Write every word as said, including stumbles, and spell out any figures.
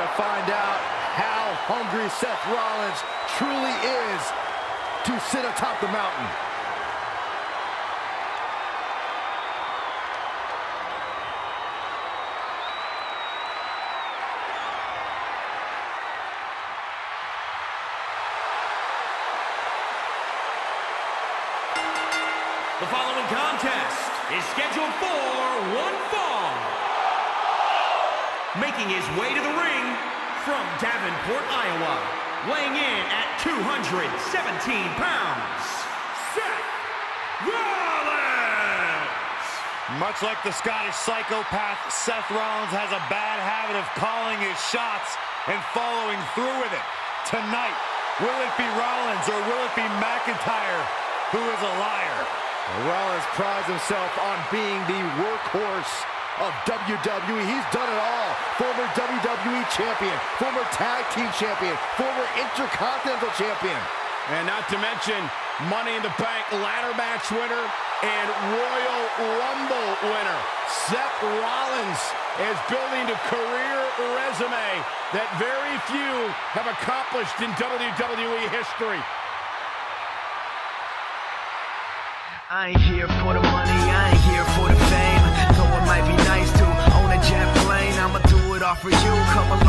to find out how hungry Seth Rollins truly is to sit atop the mountain. The following contest is scheduled for one fall. Making his way to the ring from Davenport, Iowa, weighing in at two hundred seventeen pounds, Seth Rollins! Much like the Scottish psychopath, Seth Rollins has a bad habit of calling his shots and following through with it. Tonight, will it be Rollins or will it be McIntyre who is a liar? Rollins prides himself on being the workhorse of W W E. He's done it all. Former W W E champion, former tag team champion, former intercontinental champion. And not to mention Money in the Bank ladder match winner and Royal Rumble winner. Seth Rollins is building a career resume that very few have accomplished in W W E history. I ain't here for the money, I ain't here for the fame. Though it might be nice to own a jet plane, I'ma do it all for you. Come along.